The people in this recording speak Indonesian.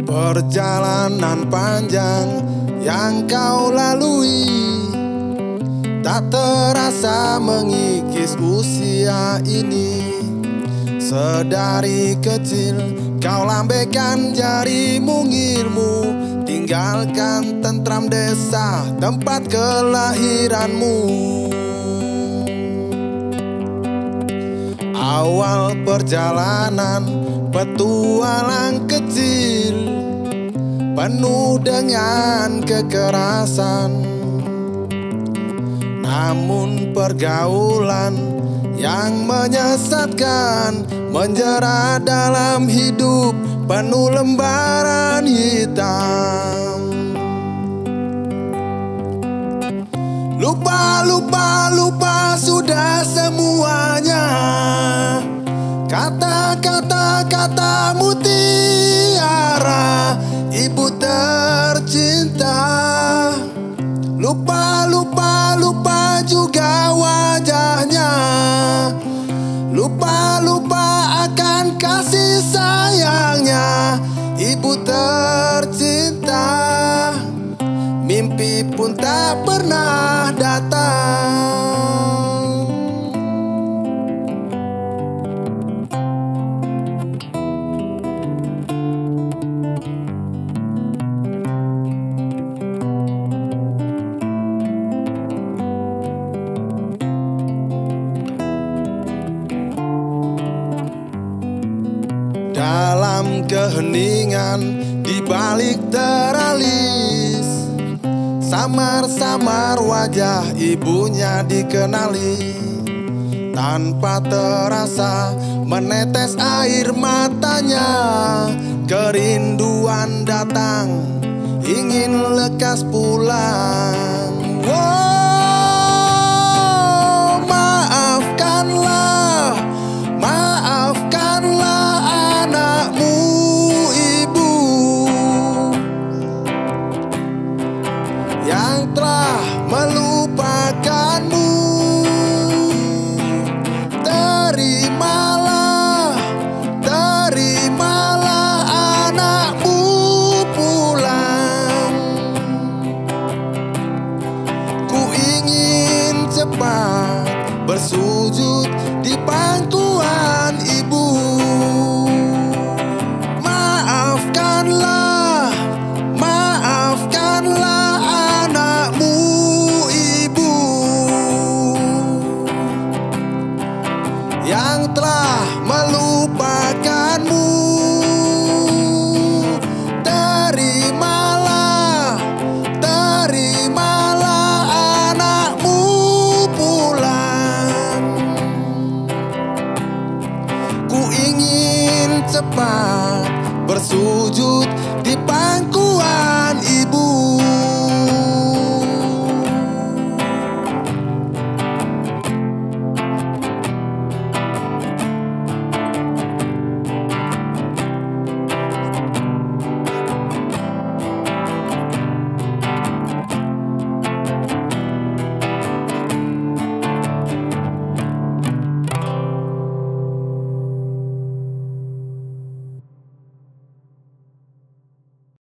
Perjalanan panjang yang kau lalui tak terasa mengikis usia ini. Sedari kecil kau lambaikan jari mungilmu, tinggalkan tentram desa tempat kelahiranmu. Awal perjalanan petualang kecil penuh dengan kekerasan, namun pergaulan yang menyesatkan menjerat dalam hidup penuh lembaran hitam. Lupa, lupa, lupa sudah semuanya, kata-kata, kata mutiara ibu tercinta. Lupa, lupa, lupa juga wajahnya. Lupa, lupa akan kasih sayangnya ibu tercinta. Mimpi pun tak pernah datang. Dalam keheningan di balik teralis, samar-samar wajah ibunya dikenali. Tanpa terasa menetes air matanya, kerinduan datang ingin lekas pulang. Oh, maafkanlah, maafkanlah anakmu ibu yang telah melupakanmu. Terimalah, terimalah anakmu pulang. Ku ingin cepat bersujud di pangkuan ibu. Maafkanlah, maafkanlah anakmu ibu yang telah melupakanmu.